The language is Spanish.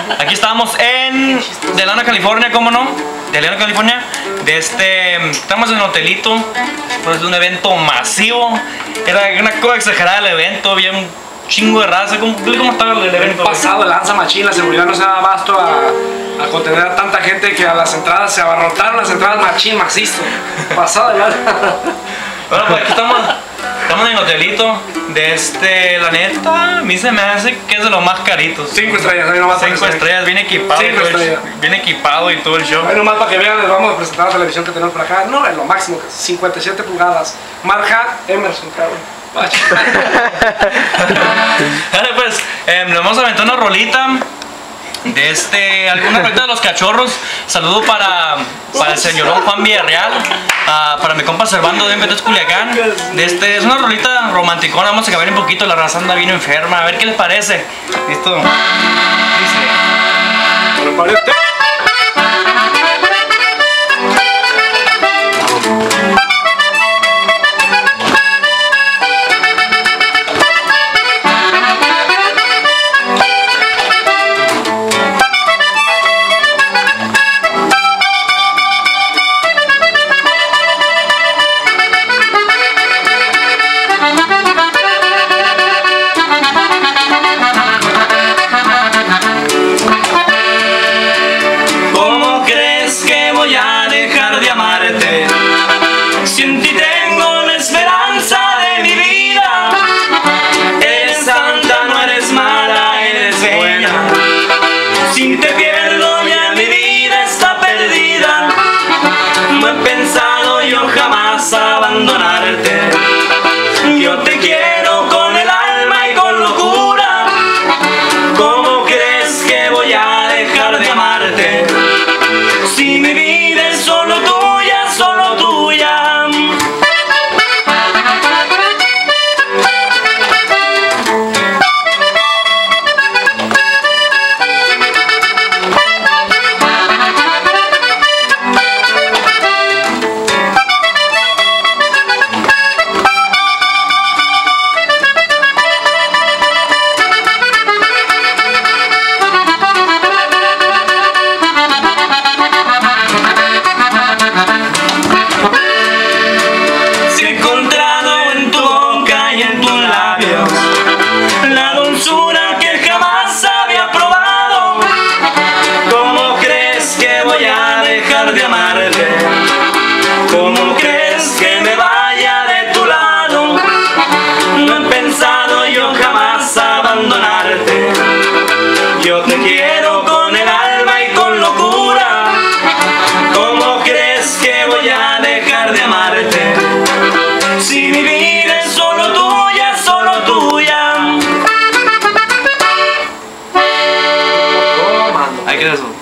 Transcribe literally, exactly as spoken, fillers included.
Aquí estamos en Delano, California, ¿cómo no? Delano, California. De este, estamos en un hotelito, después de un evento masivo. Era una cosa exagerada el evento, había un chingo de raza. ¿Cómo, cómo estaba el evento? Pasado de lanza machín, la seguridad no se daba abasto a, a contener a tanta gente que a las entradas se abarrotaron las entradas machín, macizo. Pasado de lanza. Bueno, pues aquí estamos, estamos en el hotelito. De este, la neta, a mí se me hace que es de los más caritos. Cinco estrellas, ahí nomás. Cinco estrellas, bien equipado. Cinco estrellas. Bien equipado y todo el show. Ahí nomás para que vean, les vamos a presentar la televisión que tenemos por acá. No, es lo máximo, cincuenta y siete pulgadas. Marca Emerson, cabrón. Dale, pues, eh, nos vamos a aventar una rolita de este, alguna rolita de los cachorros. Saludo para, para el señorón Juan Villarreal, uh, para mi compa Servando de M P T Culiacán. De este, es una rolita romanticona, vamos a cambiar un poquito, la raza anda bien enferma, a ver qué les parece. Listo. Dice. Sin ti tengo la esperanza de mi vida. Eres santa, no eres mala, eres buena. Sin te pierdo ya mi vida está perdida. No he pensado yo jamás abandonarte. Yo te quiero con el alma y con locura. ¿Cómo crees que voy a dejar de amarte? Si mi vida es solo tuya, solo tuya. De amarte, ¿cómo crees que me vaya de tu lado? No he pensado yo jamás abandonarte. Yo te quiero con el alma y con locura. ¿Cómo crees que voy a dejar de amarte? Si mi vida es solo tuya, solo tuya. Hay que eso.